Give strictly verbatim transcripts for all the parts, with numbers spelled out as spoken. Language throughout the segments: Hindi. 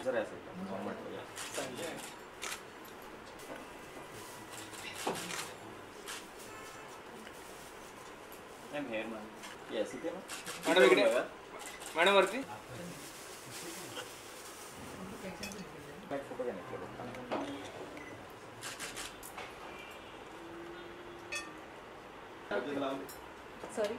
जरा ऐसे नॉर्मल हो गया मैम हेयर मैम ये ऐसे थे ना मैडम इकडे मैडम वरती मैं फोटो घेण्यात केलं सॉरी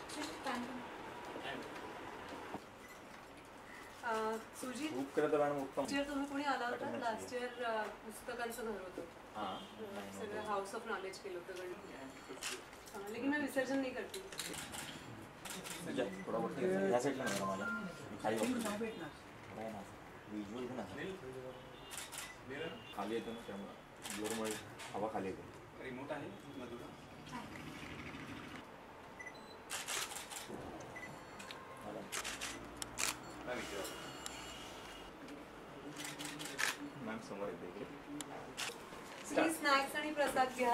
सुजी खूप करत मॅडम उत्तम इयर तुम्ही कोणी आला होता लास्ट इयर पुस्तकांचं घर होतं हां सगळं हाऊस ऑफ नॉलेज केलं होतं गणपती लेकिन मैं विसर्जन नहीं करती तुझ्या थोडा वरती ह्या साईडला नाही मला खाली बघतो काय ना विज्युअल ना खाली येतो ना त्यामुळे ब्लोअरमुळे हवा खाली येते रिमोट आहे मधून मॅम समोर येते इकडे स्नैक्स आणि प्रसाद घ्या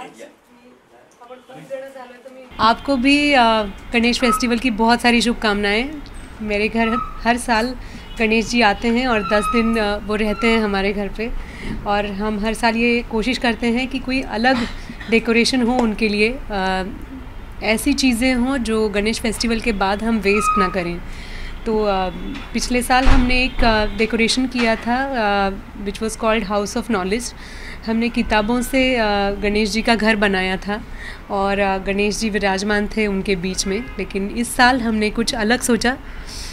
आपको भी गणेश फेस्टिवल की बहुत सारी शुभकामनाएं। मेरे घर हर साल गणेश जी आते हैं और दस दिन वो रहते हैं हमारे घर पे और हम हर साल ये कोशिश करते हैं कि कोई अलग डेकोरेशन हो उनके लिए, ऐसी चीज़ें हों जो गणेश फेस्टिवल के बाद हम वेस्ट ना करें। तो पिछले साल हमने एक डेकोरेशन किया था which was called house of knowledge. हमने किताबों से गणेश जी का घर बनाया था और गणेश जी विराजमान थे उनके बीच में। लेकिन इस साल हमने कुछ अलग सोचा। आ,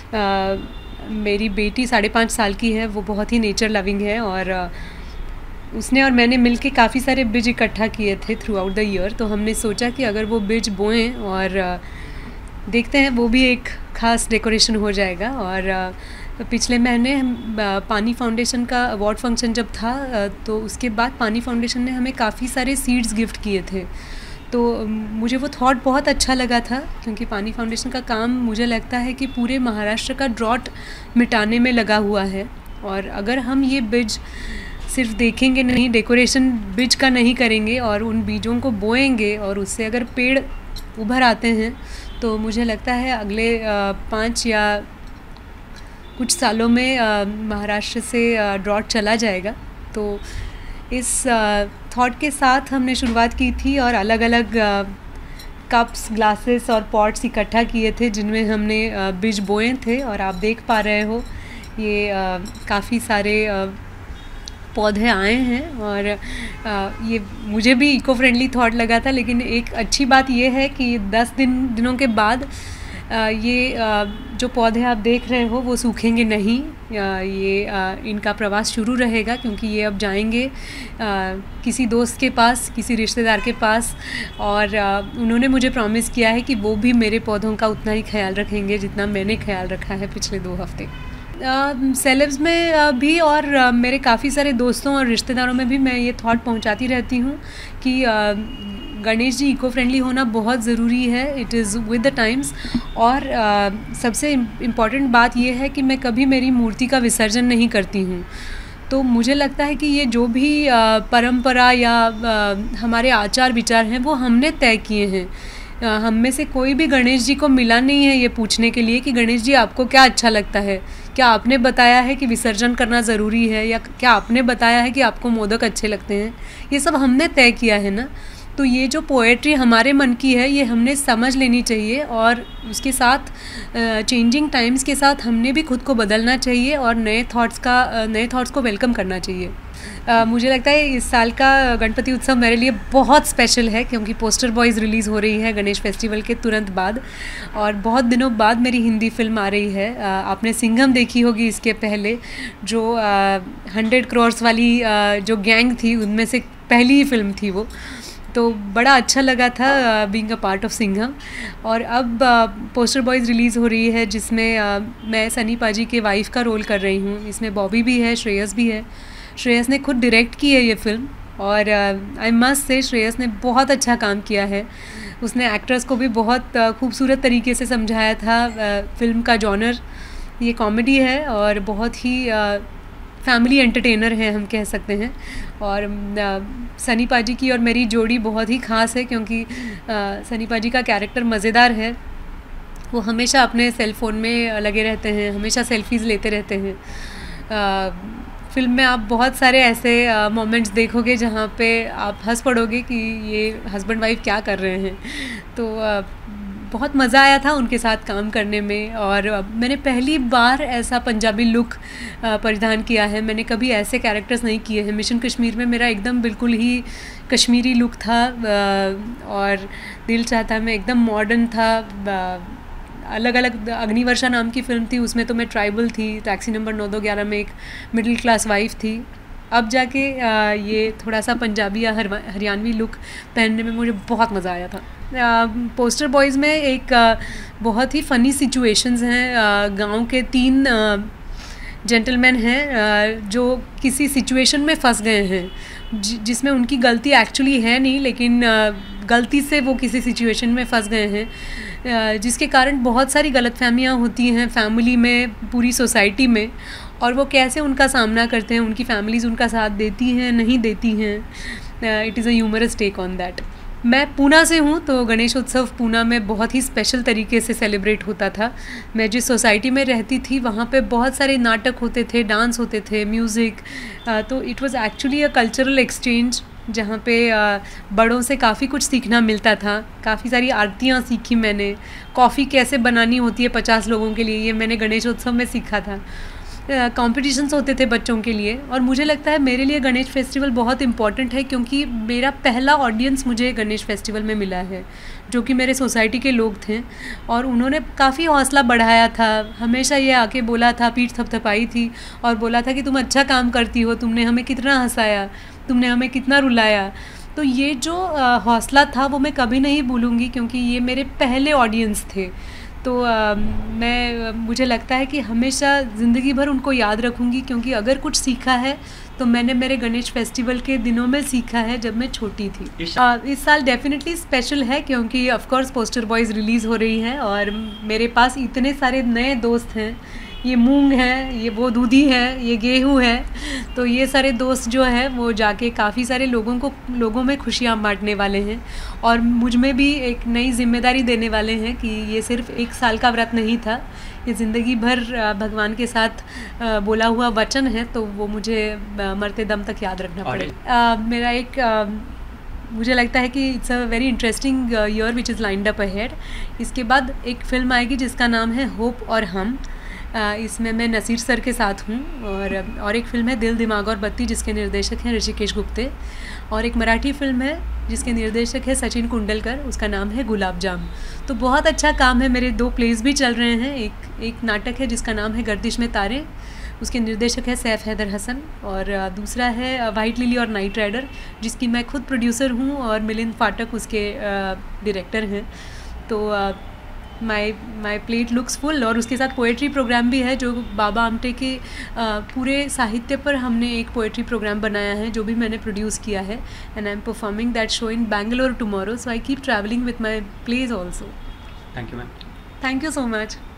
मेरी बेटी साढ़े पाँच साल की है, वो बहुत ही नेचर लविंग है और उसने और मैंने मिलके काफ़ी सारे बीज इकट्ठा किए थे थ्रू आउट द ईयर। तो हमने सोचा कि अगर वो बीज बोएं और देखते हैं वो भी एक ख़ास डेकोरेशन हो जाएगा। और पिछले महीने पानी फाउंडेशन का अवार्ड फंक्शन जब था तो उसके बाद पानी फाउंडेशन ने हमें काफ़ी सारे सीड्स गिफ्ट किए थे। तो मुझे वो थॉट बहुत अच्छा लगा था क्योंकि पानी फाउंडेशन का काम मुझे लगता है कि पूरे महाराष्ट्र का ड्रॉट मिटाने में लगा हुआ है। और अगर हम ये बीज सिर्फ देखेंगे नहीं, डेकोरेशन बीज का नहीं करेंगे और उन बीजों को बोएंगे और उससे अगर पेड़ उभर आते हैं तो मुझे लगता है अगले पाँच या कुछ सालों में महाराष्ट्र से ड्रॉट चला जाएगा। तो इस थॉट के साथ हमने शुरुआत की थी और अलग अलग कप्स, ग्लासेस और पॉट्स इकट्ठा किए थे जिनमें हमने बीज बोए थे। और आप देख पा रहे हो ये काफ़ी सारे पौधे आए हैं और ये मुझे भी इको फ्रेंडली थॉट लगा था। लेकिन एक अच्छी बात ये है कि दस दिन दिनों के बाद ये जो पौधे आप देख रहे हो वो सूखेंगे नहीं। ये इनका प्रवास शुरू रहेगा क्योंकि ये अब जाएंगे किसी दोस्त के पास, किसी रिश्तेदार के पास और उन्होंने मुझे प्रॉमिस किया है कि वो भी मेरे पौधों का उतना ही ख्याल रखेंगे जितना मैंने ख्याल रखा है पिछले दो हफ्ते। सेलेब्स में भी और मेरे काफ़ी सारे दोस्तों और रिश्तेदारों में भी मैं ये थॉट पहुंचाती रहती हूँ कि गणेश जी इको फ्रेंडली होना बहुत ज़रूरी है। It is with the times. और uh, सबसे इम्पॉर्टेंट बात यह है कि मैं कभी मेरी मूर्ति का विसर्जन नहीं करती हूँ। तो मुझे लगता है कि ये जो भी uh, परंपरा या uh, हमारे आचार विचार हैं वो हमने तय किए हैं। uh, हम में से कोई भी गणेश जी को मिला नहीं है ये पूछने के लिए कि गणेश जी आपको क्या अच्छा लगता है। क्या आपने बताया है कि विसर्जन करना ज़रूरी है या क्या आपने बताया है कि आपको मोदक अच्छे लगते हैं? ये सब हमने तय किया है ना। तो ये जो पोएट्री हमारे मन की है ये हमने समझ लेनी चाहिए और उसके साथ चेंजिंग टाइम्स के साथ हमने भी खुद को बदलना चाहिए और नए थॉट्स का नए थॉट्स को वेलकम करना चाहिए। uh, मुझे लगता है इस साल का गणपति उत्सव मेरे लिए बहुत स्पेशल है क्योंकि पोस्टर बॉयज़ रिलीज़ हो रही है गणेश फेस्टिवल के तुरंत बाद और बहुत दिनों बाद मेरी हिंदी फिल्म आ रही है। uh, आपने सिंघम देखी होगी इसके पहले, जो हंड्रेड uh, करोर्स वाली uh, जो गैंग थी उनमें से पहली ही फिल्म थी वो। तो बड़ा अच्छा लगा था being a part of Singham. और अब पोस्टर बॉयज़ रिलीज़ हो रही है जिसमें uh, मैं सनी पाजी के वाइफ का रोल कर रही हूँ। इसमें बॉबी भी है, श्रेयस भी है। श्रेयस ने खुद डायरेक्ट की है ये फ़िल्म और आई मस्ट से श्रेयस ने बहुत अच्छा काम किया है। उसने एक्ट्रेस को भी बहुत uh, खूबसूरत तरीके से समझाया था। uh, फ़िल्म का जॉनर ये कॉमेडी है और बहुत ही uh, फैमिली एंटरटेनर है हम कह सकते हैं। और सनी पाजी की और मेरी जोड़ी बहुत ही ख़ास है क्योंकि सनी पाजी का कैरेक्टर मज़ेदार है। वो हमेशा अपने सेल फ़ोन में लगे रहते हैं, हमेशा सेल्फीज़ लेते रहते हैं। फिल्म में आप बहुत सारे ऐसे मोमेंट्स देखोगे जहाँ पे आप हंस पड़ोगे कि ये हस्बैंड वाइफ क्या कर रहे हैं। तो uh, बहुत मज़ा आया था उनके साथ काम करने में। और uh, मैंने पहली बार ऐसा पंजाबी लुक uh, परिधान किया है। मैंने कभी ऐसे कैरेक्टर्स नहीं किए हैं। मिशन कश्मीर में मेरा एकदम बिल्कुल ही कश्मीरी लुक था uh, और दिल चाहता मैं एकदम मॉडर्न था। uh, अलग अलग अग्निवर्षा नाम की फ़िल्म थी, उसमें तो मैं ट्राइबल थी। टैक्सी नंबर नौ दो ग्यारह में एक मिडिल क्लास वाइफ थी। अब जाके आ, ये थोड़ा सा पंजाबी या हरियाणवी लुक पहनने में मुझे बहुत मज़ा आया था। आ, पोस्टर बॉयज़ में एक आ, बहुत ही फ़नी सिचुएशंस हैं। गांव के तीन जेंटलमैन हैं जो किसी सिचुएशन में फंस गए हैं जिसमें उनकी गलती एक्चुअली है नहीं, लेकिन गलती से वो किसी सिचुएशन में फंस गए हैं जिसके कारण बहुत सारी गलतफहमियां होती हैं फैमिली में, पूरी सोसाइटी में, और वो कैसे उनका सामना करते हैं। उनकी फैमिलीज़ उनका साथ देती हैं, नहीं देती हैं। It is a humorous take on that. मैं पूना से हूँ, तो गणेश उत्सव पूना में बहुत ही स्पेशल तरीके से सेलिब्रेट होता था। मैं जिस सोसाइटी में रहती थी वहाँ पे बहुत सारे नाटक होते थे, डांस होते थे, म्यूज़िक। तो it was actually a cultural exchange जहाँ पे बड़ों से काफ़ी कुछ सीखना मिलता था। काफ़ी सारी आरतियाँ सीखी मैंने। कॉफ़ी कैसे बनानी होती है पचास लोगों के लिए, ये मैंने गणेश उत्सव में सीखा था। कॉम्पिटिशन्स uh, होते थे बच्चों के लिए। और मुझे लगता है मेरे लिए गणेश फेस्टिवल बहुत इम्पॉर्टेंट है क्योंकि मेरा पहला ऑडियंस मुझे गणेश फेस्टिवल में मिला है, जो कि मेरे सोसाइटी के लोग थे। और उन्होंने काफ़ी हौसला बढ़ाया था। हमेशा ये आके बोला था, पीठ थपथपाई थी और बोला था कि तुम अच्छा काम करती हो, तुमने हमें कितना हंसाया, तुमने हमें कितना रुलाया। तो ये जो हौसला था वो मैं कभी नहीं भूलूँगी क्योंकि ये मेरे पहले ऑडियंस थे। तो आ, मैं मुझे लगता है कि हमेशा ज़िंदगी भर उनको याद रखूँगी क्योंकि अगर कुछ सीखा है तो मैंने मेरे गणेश फेस्टिवल के दिनों में सीखा है जब मैं छोटी थी। आ, इस साल डेफिनेटली स्पेशल है क्योंकि of course poster boys release हो रही है और मेरे पास इतने सारे नए दोस्त हैं। ये मूंग है, ये वो दूधी है, ये गेहूँ है। तो ये सारे दोस्त जो है वो जाके काफ़ी सारे लोगों को लोगों में खुशियाँ बांटने वाले हैं और मुझ में भी एक नई जिम्मेदारी देने वाले हैं कि ये सिर्फ एक साल का व्रत नहीं था, ये ज़िंदगी भर भगवान के साथ बोला हुआ वचन है। तो वो मुझे मरते दम तक याद रखना पड़ेगा। मेरा एक आ, मुझे लगता है कि it's a very interesting year which is lined up ahead. इसके बाद एक फ़िल्म आएगी जिसका नाम है होप और हम। इसमें मैं नसीर सर के साथ हूँ। और और एक फ़िल्म है दिल दिमाग और बत्ती जिसके निर्देशक हैं ऋषिकेश गुप्ते। और एक मराठी फ़िल्म है जिसके निर्देशक है सचिन कुंडलकर, उसका नाम है गुलाब जाम। तो बहुत अच्छा काम है। मेरे दो प्लेस भी चल रहे हैं। एक एक नाटक है जिसका नाम है गर्दिश में तारे, उसके निर्देशक है सैफ हैदर हसन। और दूसरा है वाइट लिली और नाइट राइडर जिसकी मैं खुद प्रोड्यूसर हूँ और मिलिंद फाटक उसके डायरेक्टर हैं। तो my my plate looks full. और उसके साथ पोएट्री प्रोग्राम भी है जो बाबा आमटे के आ, पूरे साहित्य पर हमने एक पोएट्री प्रोग्राम बनाया है जो भी मैंने प्रोड्यूस किया है। And I am performing that show in Bangalore tomorrow, so I keep travelling with my plays also. Thank you ma'am. Thank you so much.